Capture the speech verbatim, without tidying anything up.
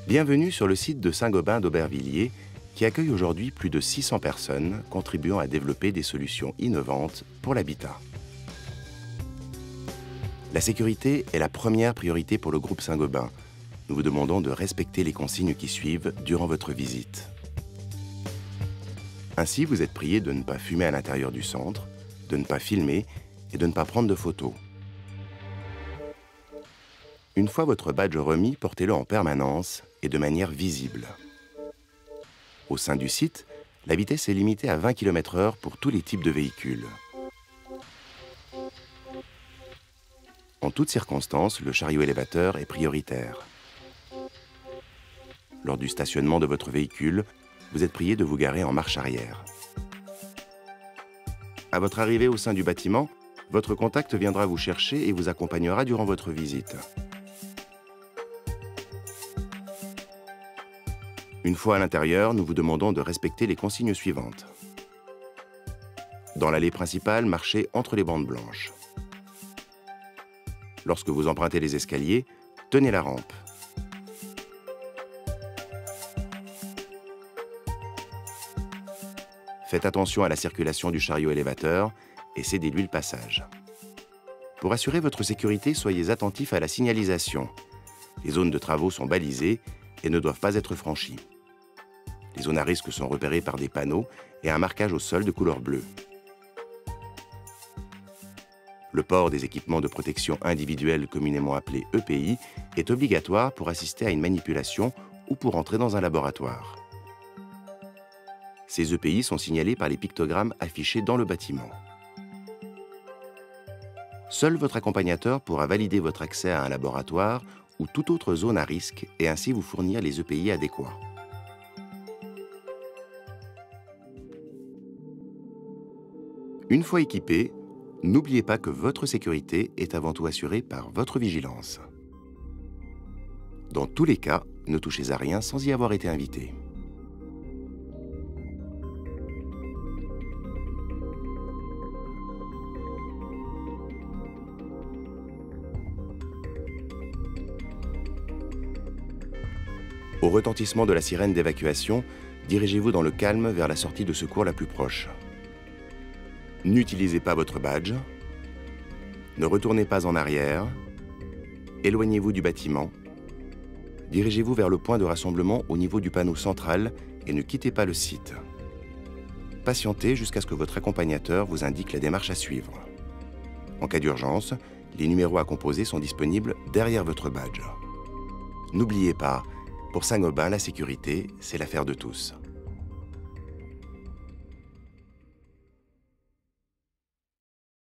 Bienvenue sur le site de Saint-Gobain d'Aubervilliers qui accueille aujourd'hui plus de six cents personnes contribuant à développer des solutions innovantes pour l'habitat. La sécurité est la première priorité pour le groupe Saint-Gobain. Nous vous demandons de respecter les consignes qui suivent durant votre visite. Ainsi, vous êtes prié de ne pas fumer à l'intérieur du centre, de ne pas filmer et de ne pas prendre de photos. Une fois votre badge remis, portez-le en permanence et de manière visible. Au sein du site, la vitesse est limitée à vingt kilomètres heure pour tous les types de véhicules. En toutes circonstances, le chariot élévateur est prioritaire. Lors du stationnement de votre véhicule, vous êtes prié de vous garer en marche arrière. À votre arrivée au sein du bâtiment, votre contact viendra vous chercher et vous accompagnera durant votre visite. Une fois à l'intérieur, nous vous demandons de respecter les consignes suivantes. Dans l'allée principale, marchez entre les bandes blanches. Lorsque vous empruntez les escaliers, tenez la rampe. Faites attention à la circulation du chariot élévateur et cédez-lui le passage. Pour assurer votre sécurité, soyez attentifs à la signalisation. Les zones de travaux sont balisées et ne doivent pas être franchies. Les zones à risque sont repérées par des panneaux et un marquage au sol de couleur bleue. Le port des équipements de protection individuelle, communément appelés E P I, est obligatoire pour assister à une manipulation ou pour entrer dans un laboratoire. Ces E P I sont signalés par les pictogrammes affichés dans le bâtiment. Seul votre accompagnateur pourra valider votre accès à un laboratoire ou toute autre zone à risque et ainsi vous fournir les E P I adéquats. Une fois équipé, n'oubliez pas que votre sécurité est avant tout assurée par votre vigilance. Dans tous les cas, ne touchez à rien sans y avoir été invité. Au retentissement de la sirène d'évacuation, dirigez-vous dans le calme vers la sortie de secours la plus proche. N'utilisez pas votre badge, ne retournez pas en arrière, éloignez-vous du bâtiment, dirigez-vous vers le point de rassemblement au niveau du panneau central et ne quittez pas le site. Patientez jusqu'à ce que votre accompagnateur vous indique la démarche à suivre. En cas d'urgence, les numéros à composer sont disponibles derrière votre badge. N'oubliez pas, pour Saint-Gobain, la sécurité, c'est l'affaire de tous.